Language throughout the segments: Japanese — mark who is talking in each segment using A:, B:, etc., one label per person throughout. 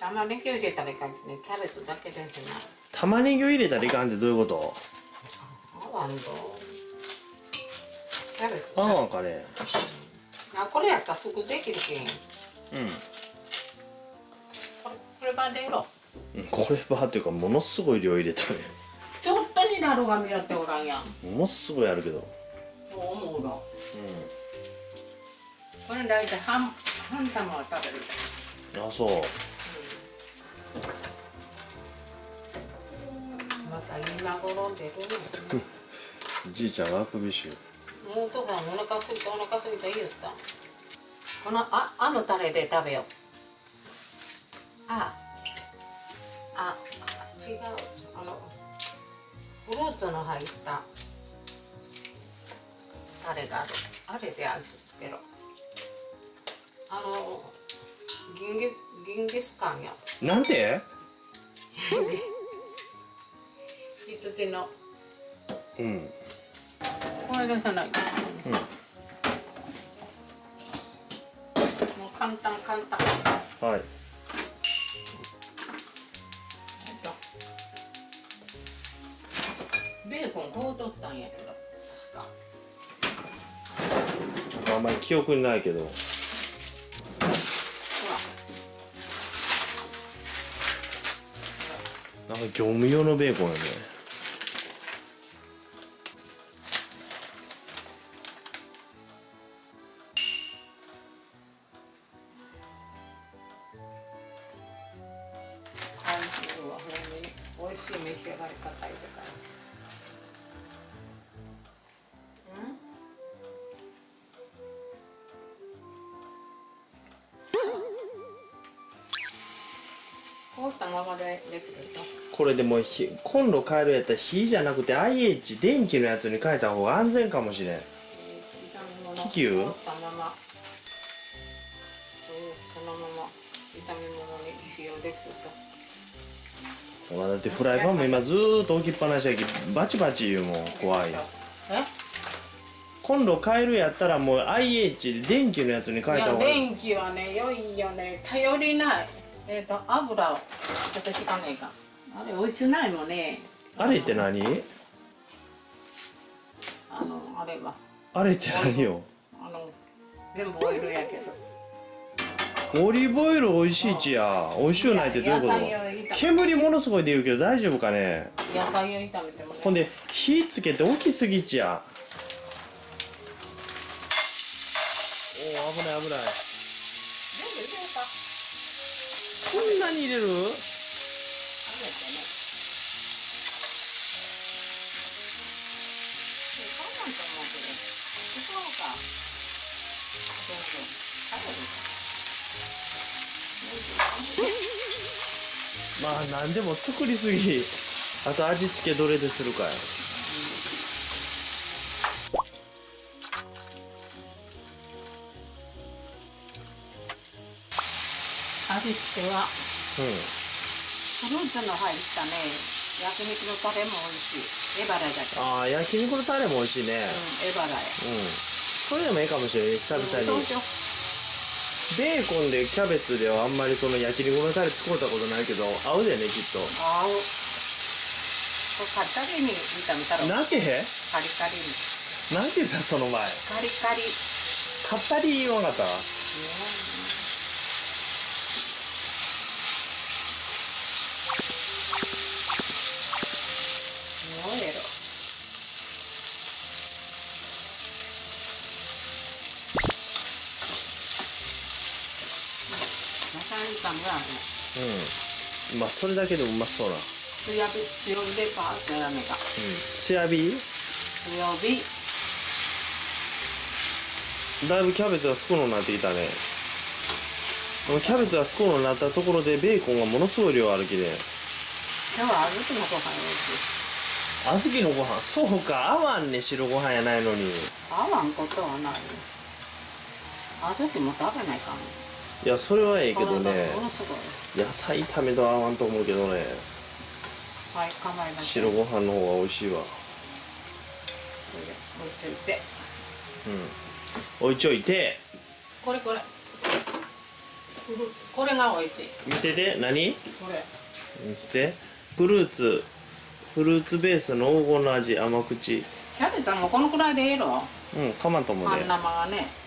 A: 玉ねぎを入れたらいかんね。キャベツだけでせな。
B: 玉ねぎを入れたらいかんってどういうこと？
A: 合わんぞ。キャベツ。
B: 合わんかね。
A: あ、これやったらすぐできるけん。
B: うん。
A: こればでろ。
B: こればっていうかものすごい量入れたね。
A: ちょっとになるが見やっておらんやん。
B: ものすごいあるけど。
A: そう思うの。
B: う
A: これ大体半玉は食べる。
B: ん。あ、そう。
A: また今頃出るね。
B: じいちゃんはあくびしゅう。
A: もうとかお腹すいた言いよった。このあのタレで食べよう。違う、フルーツの入ったタレがある。あれで味付けろ。ギンギスカンや。
B: なんて？
A: 羊の。
B: うん。
A: これでじゃない。
B: うん。
A: もう簡単。
B: はい。
A: ベーコンこう取ったんやけど、確か。
B: あんまり記憶にないけど。
A: ほ
B: なんか業務用のベーコンやね。
A: 美味しい召し上がり方いとか。凍ったままでできると。
B: これでもコンロ変えるやったら火じゃなくて IH 電気のやつに変えた方が安全かもしれん。気球？
A: 凍ったまま。そのまま炒め物に使用できると。
B: ほらだってフライパンも今ずーっと置きっぱなしやけバチバチ言うもん怖い。コンロ変えるやったらもう IH で電気のやつに変えた方がいい。
A: 電気はね良いよね。頼りない。油をちょっと引かねえか。あれ美味しないもんね。
B: あれって何？
A: あれは。
B: あれって何よ？
A: 全部オイルやけど。
B: オリーブオイル美味しいちや。美味しゅうないってどういうこと？煙ものすごいで言うけど大丈夫かね？
A: 野菜を炒めてもね。
B: ほんで火つけて大きすぎちや。おお危ない。
A: 全部入れた。
B: こんなに入れる？まあ何でも作りすぎ。あと味付けどれでするかい。
A: 味付けはフルーツの入ったね焼肉のタレも美味しい。エバラだけど。
B: ああ焼肉のタレも美味しいね。
A: エバラや。
B: それでもいいかもしれない久々に。ベーコンでキャベツではあんまりその焼肉のタレ使ったことないけど合うでねきっと。
A: 合う。カリカリに炒めたら。
B: なんて？
A: カリカリに。
B: なんて言ったその前。
A: カリカリ。
B: かったり言わなかった？まあそれだけでもうまそうな。
A: 強火でパーッとやらねえか。
B: 強火？
A: 強火。
B: だいぶキャベツが少のになってきたね。キャベツが少のになったところでベーコンがものすごい量あるきで。
A: 今日は小豆のご飯おいしい。
B: 小豆のご飯、そうか、合わんね白ご飯やないのに。
A: 合わんことはない。小豆も食べないかん。
B: いやそれはええけどね。
A: ものすごい。
B: 野菜炒めとは合わんと思うけどね。
A: はい、構いません。
B: 白ご飯の方が美味しいわ。
A: これで置いといて。
B: 置いちょいて。
A: これ。 これが美味しい。
B: 見てて、何
A: これ。
B: 見せて。フルーツベースの黄金の味、甘口。
A: キャベツはもうこのくらいでいいの？
B: うん、かまんと思うで。
A: 半生がね。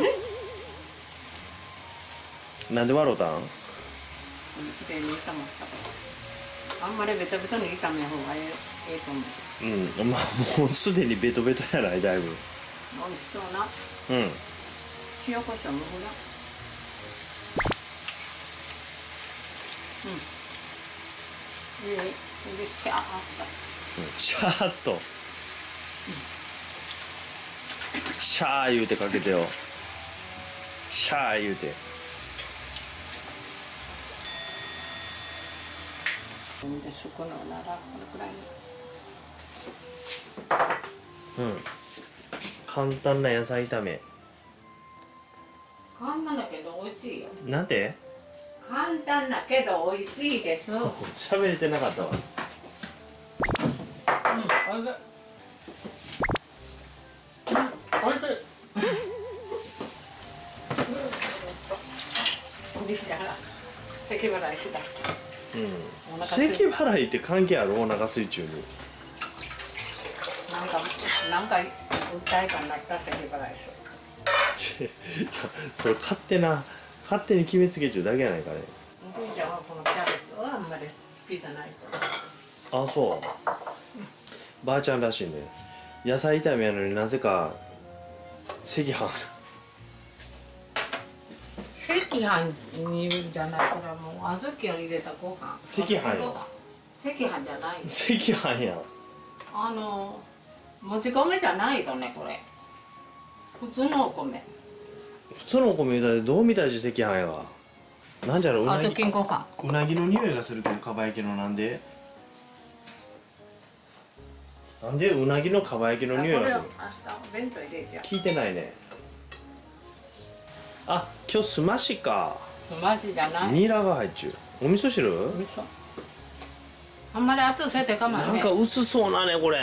B: なんで笑うたん？
A: きれいに炒まったから。あんまりベトベトに炒めん方がええと思う。
B: うん、まあもうすでにベトベトやない、だいぶ。
A: 美味しそうな。
B: うん。
A: 塩コショウもほら。いい。でシャーッ
B: シャーっと。シャー言うてかけてよ。シャー言うて。
A: でそこのならこのくらいの。
B: うん。簡単な野菜炒め。
A: 簡単だけど美味しいよ。
B: なんて？
A: 簡単だけど美味しいです。
B: 喋れてなかったわ。
A: おいしい。おいしい。でしたから咳払いしだした。
B: 咳払いって関係ある？お腹水中に。
A: なんか訴えかになったら咳払いする。
B: いや、それ勝手に決めつけちゃうだけやないかね。
A: おじいちゃんはこのキャベツはあんまり好きじゃないと。
B: あ、そう。ばあちゃんらしいね。野菜炒めやのになぜか赤飯。
A: 赤飯にじゃないからもう小豆を入れたご飯。
B: 赤飯や。
A: 赤飯じゃない。
B: 赤飯や。
A: もち米じゃないとねこれ。普通のお米。
B: 普通のお米だってどう見たし赤飯やが。なんじゃろう、
A: 小豆ご飯。
B: うなぎの匂いがするけど、かば焼きのなんでうなぎのかば焼きの匂いがする。
A: 明日お弁当入れちゃう。
B: 聞いてないね。あ、今日すましか。
A: すましじゃない。
B: ニラが入っちゅう。お味噌汁？
A: 味噌。あんまり熱せてかまんね。
B: なんか薄そうなねこれ。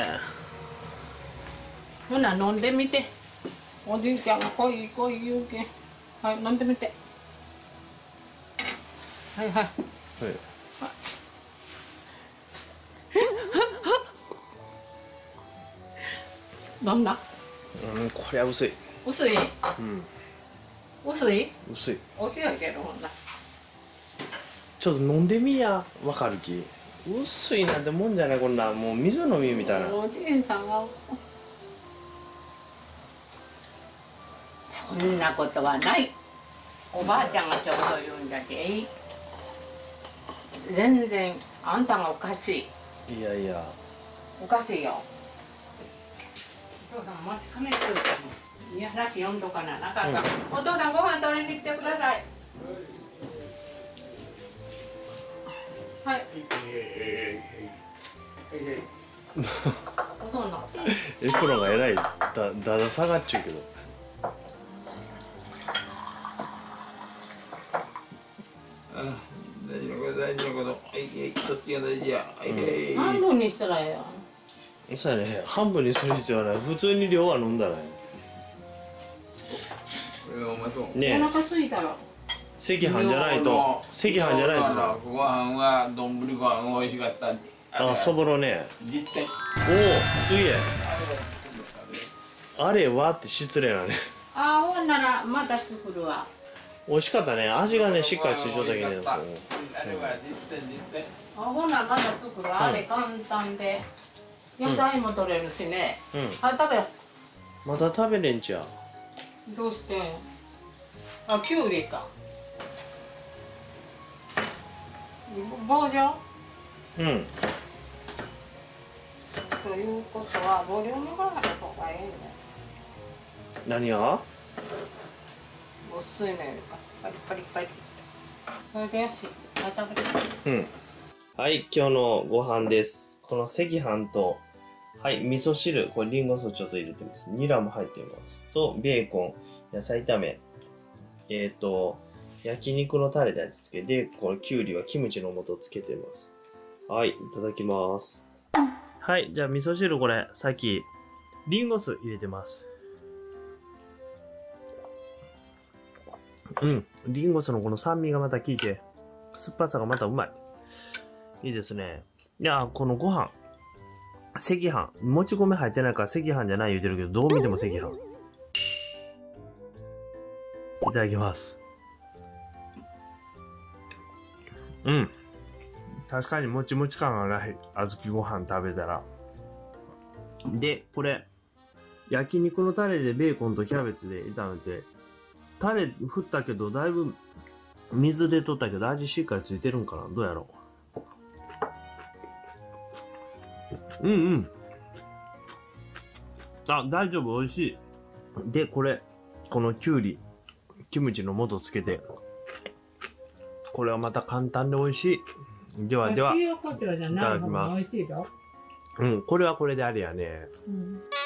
A: ほな飲んでみて。おじいちゃんが来い言うけん。はい飲んでみて。はいはい。どんな？
B: これは薄い。
A: 薄い？薄い？
B: 薄い。
A: お塩いけるほんな。
B: ちょっと飲んでみや、わかるき。薄いなんてもんじゃない、こんなもう水飲みみたいな。
A: おじいさんがそんなことはない。おばあちゃんがちょうど言うんだけ。全然あんたがおかしい。
B: いやいや。
A: おかしいよ。お父さん待ちかねてるから。いやさっき読んどかな。なかった。お父さんご飯取りに来てください。はい。お父さん。
B: エプロンがえらいだだ下がっちゅうけど。
C: 大事なこと。そっちが大事や。
A: 半分にしたらええやん。
B: そうやね、半分にする必要はない。普通に量は飲んだらね。
A: お腹すいたら。
B: 赤飯じゃないと。赤飯じゃないとな。
C: ご飯は丼ご飯が美味しかった。
B: あ、そぼろね。
C: 実際。
B: おお、すげえ。あれはって失礼なね。
A: ああ、ほんならまた作るわ。
B: 美味しかったね。味がね、しっかりついちゃったけどね。
A: あ、ほなまだ作る。あれ簡単で。野菜も取れるしね。あ、食べよ。
B: まだ食べれんちゃう。
A: どうして？あ、きゅうりか。棒状？
B: うん。
A: ということはボリュームがある方がいいね。
B: 何が？
A: 薄いのよりか。パリパリパリ。これでよし。はい、食べて。
B: うん。はい、今日のご飯です。この赤飯と、はい、味噌汁、これリンゴ酢ちょっと入れてます。ニラも入っています。と、ベーコン、野菜炒め、焼肉のタレで味付けで、これキュウリはキムチの素つけてます。はい、いただきます。はい、じゃあ味噌汁これ、さっき、リンゴ酢入れてます。 うん。リンゴ酢のこの酸味がまた効いて、酸っぱさがまたうまい。いいですね。いや、このご飯。赤飯。もち米入ってないから赤飯じゃない言うてるけど、どう見ても赤飯。いただきます。うん。確かにもちもち感がない。小豆ご飯食べたら。で、これ、焼肉のタレでベーコンとキャベツで炒めて、タレ振ったけど、だいぶ水で取ったけど、味しっかりついてるんかな？どうやろう？うんうん。あ、大丈夫、美味しい。で、これ、このキュウリ、キムチの素つけて、これはまた簡単で美味しい。ではでは、
A: 塩コショウじゃない方が美味しいよ。
B: うん、これはこれであれやね。
A: うん。